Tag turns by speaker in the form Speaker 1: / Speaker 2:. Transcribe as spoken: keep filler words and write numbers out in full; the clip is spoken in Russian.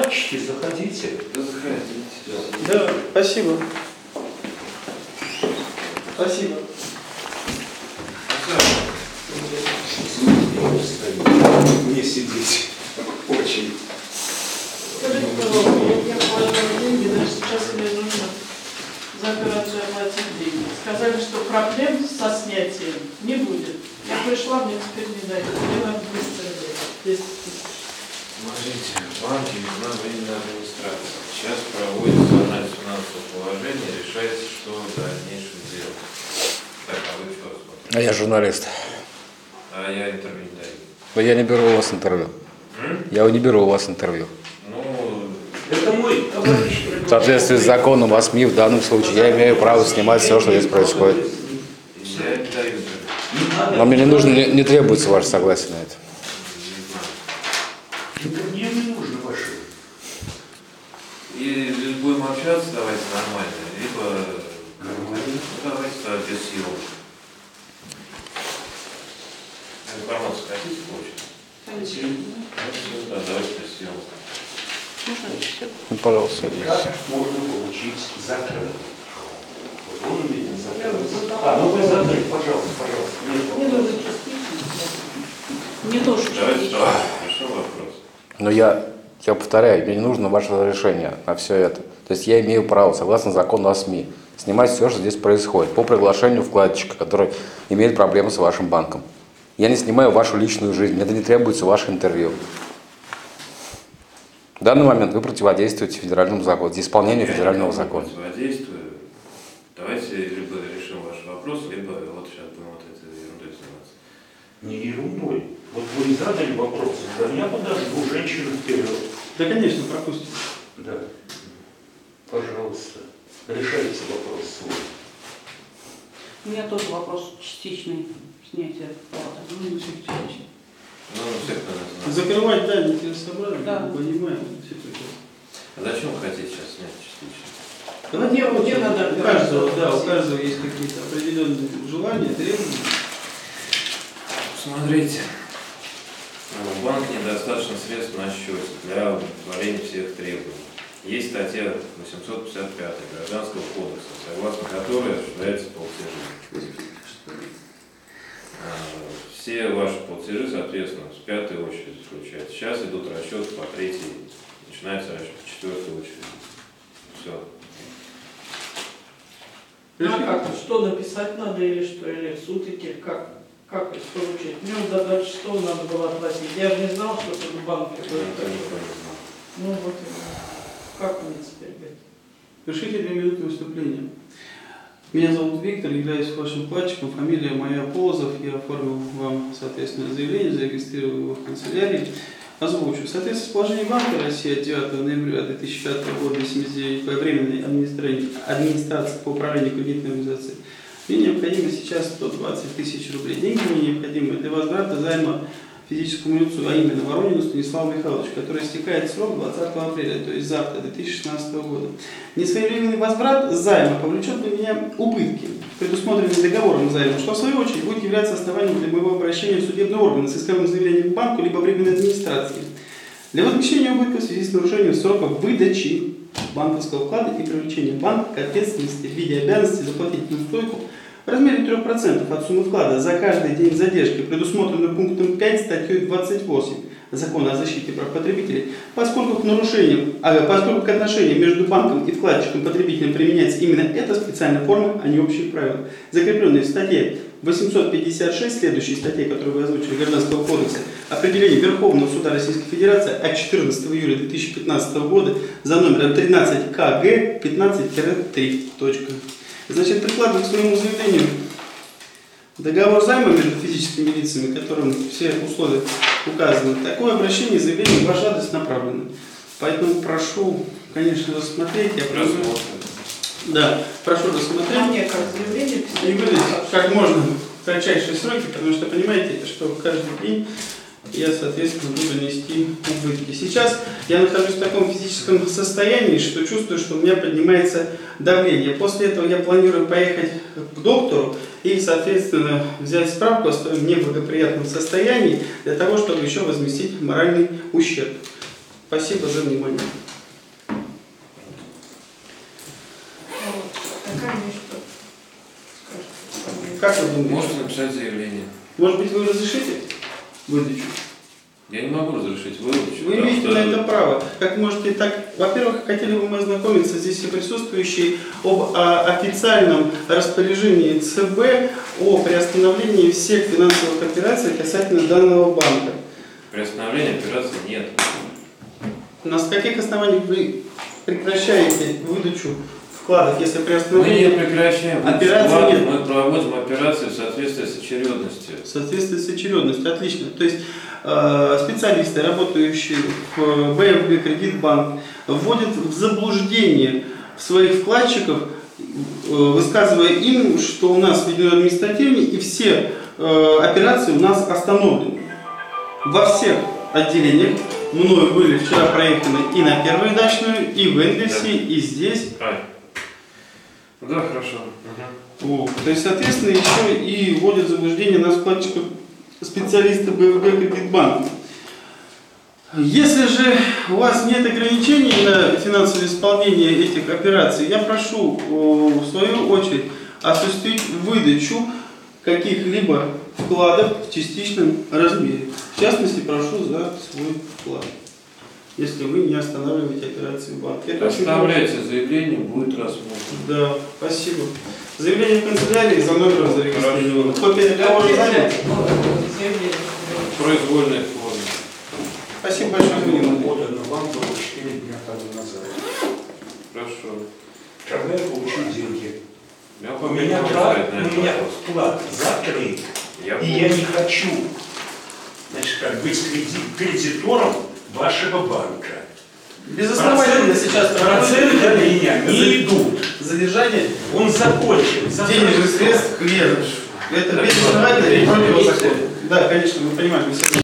Speaker 1: вкладчики, заходите.
Speaker 2: Да, заходите.
Speaker 3: Да, спасибо. Спасибо.
Speaker 1: Не сидеть. Очень.
Speaker 4: Скажите, пожалуйста, вот я положила деньги, даже сейчас мне нужно за операцию оплатить деньги. Сказали, что проблем со снятием не будет. Я пришла, мне теперь не дают. Мне надо двести рублей. десять тысяч.
Speaker 2: Смотрите, в банке нужна временная администрация. Сейчас проводится анализ финансового положения, решается, что в дальнейшем делать. Так, а вы что смотрите?
Speaker 5: А я журналист.
Speaker 2: А я интервью не даю.
Speaker 5: Но я не беру у вас интервью.
Speaker 2: М?
Speaker 5: Я не беру у вас интервью.
Speaker 2: Ну,
Speaker 1: Это мой товарищ.
Speaker 5: В соответствии с законом о СМИ в данном случае я имею право снимать все, что здесь происходит.
Speaker 2: я не даю интервью.
Speaker 5: Но мне не нужно, не, не требуется ваше согласие на это.
Speaker 1: Мне не нужно ваше.
Speaker 2: И будем общаться, давайте нормально, либо
Speaker 1: Нормально.
Speaker 2: ну, давайте да, без съемок. Информацию хотите получить? Да, давайте без съемок.
Speaker 5: Ну, пожалуйста.
Speaker 1: Как можно получить закрыт? Вот он у меня закрыт. А, ну вы закрыт, пожалуйста, пожалуйста.
Speaker 4: Мне
Speaker 1: Нет,
Speaker 4: нужно частично. Не то, что
Speaker 2: Давайте,
Speaker 4: частично.
Speaker 2: давайте, решил вопрос.
Speaker 5: Но я, я повторяю, мне не нужно ваше разрешение на все это. То есть я имею право, согласно закону о СМИ, снимать все, что здесь происходит, по приглашению вкладчика, который имеет проблемы с вашим банком. Я не снимаю вашу личную жизнь, мне это не требуется ваше интервью. В данный момент вы противодействуете федеральному закону, исполнению
Speaker 2: Я
Speaker 5: федерального
Speaker 2: не
Speaker 5: закона.
Speaker 2: противодействую. Давайте либо решим ваш вопрос, либо вот сейчас будем вот этой ерундой заниматься.
Speaker 1: не ерундой. Вот вы задали вопрос, да я подожду женщину вперед.
Speaker 3: Да, конечно, пропустим.
Speaker 1: Да. Пожалуйста, решайте вопрос свой.
Speaker 6: У меня тоже вопрос частичный снятия платы. Ну, не суть вообще.
Speaker 2: Ну, всех надо знать.
Speaker 3: Закрывать, да, нецелесообразно,
Speaker 6: Да.
Speaker 3: мы понимаем. Все это.
Speaker 2: А зачем вы хотите сейчас снять частично?
Speaker 3: Давайте
Speaker 4: Мне- мне надо
Speaker 3: у каждого, да, у
Speaker 4: операцию
Speaker 3: каждого есть какие-то определенные желания, требования.
Speaker 2: Смотрите, в банке недостаточно средств на счете для удовлетворения всех требований. Есть статья восемьсот пятьдесят пятая Гражданского кодекса, согласно которой осуществляется платежи. Все ваши платежи, соответственно, с пятой очереди включаются. Сейчас идут расчеты по третьей, начинается расчет по четвертой очереди. Все.
Speaker 4: А как? Что написать надо или что? Или в суд идти? Как? Как это поручить? Мне вот до двадцать шестого надо было оплатить. Я же не знал, что это в банке будет. Ну вот именно. Как мне теперь быть?
Speaker 3: Решите две минуты выступления. Меня зовут Виктор, являюсь вашим вкладчиком, фамилия моя Полозов, я оформил вам, соответственно, заявление, зарегистрировал его в канцелярии. Озвучу. В соответствии с положением Банка России от девятого ноября две тысячи пятого года семьдесят девять по временной администрации по управлению кредитной организацией, мне необходимо сейчас сто двадцать тысяч рублей. Деньги мне необходимы для возврата займа физическому лицу, а именно Воронину Станиславу Михайловичу, который истекает срок двадцатого апреля, то есть завтра, две тысячи шестнадцатого года. Несвоевременный возврат займа повлечет для меня убытки, предусмотренные договором займа, что в свою очередь будет являться основанием для моего обращения в судебный орган с исковым заявлением к банку либо временной администрации для возмещения убытков в связи с нарушением сроков выдачи банковского вклада и привлечения банка к ответственности в виде обязанности заплатить неустойку в размере трех процентов от суммы вклада за каждый день задержки, предусмотренную пунктом пять статьей двадцать восемь Закона о защите прав потребителей, поскольку к нарушениям, а, поскольку к отношениям между банком и вкладчиком-потребителем применяется именно эта специальная форма, а не общие правила, закрепленные в статье восемьсот пятьдесят шесть, следующей статье, которую вы озвучили, Гражданского кодекса, определение Верховного суда Российской Федерации от четырнадцатого июля две тысячи пятнадцатого года за номером тринадцать К Г пятнадцать три. Значит, прикладываю к своему заявлению договор займа между физическими лицами, которым все условия указаны. Такое обращение и заявление в ваш адрес направлено. Поэтому прошу, конечно, рассмотреть. Я прошу, да, прошу рассмотреть.
Speaker 4: А мне как заявление писать?
Speaker 3: И выдать как можно в кратчайшие сроки, потому что понимаете, что каждый день я, соответственно, буду нести убытки. Сейчас я нахожусь в таком физическом состоянии, что чувствую, что у меня поднимается давление. После этого я планирую поехать к доктору и, соответственно, взять справку о своем неблагоприятном состоянии для того, чтобы еще возместить моральный ущерб. Спасибо за внимание.
Speaker 4: Вот. Такая мне что скажет.
Speaker 3: Как вы думаете?
Speaker 2: Можете написать заявление.
Speaker 3: Может быть, вы разрешите выдачу?
Speaker 2: Я не могу разрешить выдачу.
Speaker 3: Вы
Speaker 2: потому
Speaker 3: имеете
Speaker 2: что-
Speaker 3: на это право. Как можете так... Во-первых, хотели бы мы ознакомиться, здесь все присутствующие, об а, официальном распоряжении ЦБ о приостановлении всех финансовых операций касательно данного банка.
Speaker 2: Приостановления операции нет.
Speaker 3: На каких основаниях вы прекращаете выдачу вкладов, если
Speaker 2: Мы не
Speaker 3: приостановление
Speaker 2: прекращаем.
Speaker 3: Операции
Speaker 2: Вклад,
Speaker 3: нет.
Speaker 2: Мы проводим операции в соответствии с очередностью.
Speaker 3: в соответствии с очередностью? Отлично. То есть э, специалисты, работающие в бэ эф гэ Кредитбанк, вводят в заблуждение своих вкладчиков, э, высказывая им, что у нас введено административнее и все э, операции у нас остановлены. Во всех отделениях мною были вчера проеханы и на Первую дачную, и в Энгельсе,
Speaker 2: Да.
Speaker 3: и здесь.
Speaker 2: А. Да, хорошо. Угу.
Speaker 3: Вот. То есть, соответственно, еще и вводят в заблуждение нас вкладчиков специалисты бэ эф гэ Кредитбанка. Если же у вас нет ограничений на финансовое исполнение этих операций, я прошу о, в свою очередь осуществить выдачу каких-либо вкладов в частичном размере. В частности, прошу за свой вклад, если вы не останавливаете операции в банке. Это очень
Speaker 2: Оставляйте заявление, будет рассмотрено.
Speaker 3: Да, спасибо. Заявление в канцелярии за номером зарегистрировано. Копия договора займа.
Speaker 4: Заявление.
Speaker 2: В произвольной форме.
Speaker 3: Спасибо большое за внимание.
Speaker 1: Подано вам было четыре дня тому назад.
Speaker 2: Хорошо.
Speaker 1: Когда я получил деньги?
Speaker 2: Я
Speaker 1: У
Speaker 2: пока не
Speaker 1: меня,
Speaker 2: могу
Speaker 1: трат,
Speaker 2: ответить на
Speaker 1: у
Speaker 2: этот
Speaker 1: меня
Speaker 2: вопрос.
Speaker 1: вклад закрыт,
Speaker 2: Я
Speaker 1: и я не хочу, значит, как быть креди- кредитором вашего банка.
Speaker 3: Без основания сейчас
Speaker 1: проценты для меня не
Speaker 3: за-
Speaker 1: идут.
Speaker 3: задержание
Speaker 1: Он закончен.
Speaker 3: денежных средств клиентов. Это
Speaker 2: Так,
Speaker 3: безосновательно и
Speaker 2: ладно,
Speaker 3: противозаконно.
Speaker 2: видите?
Speaker 3: Да, конечно, мы понимаем, мы все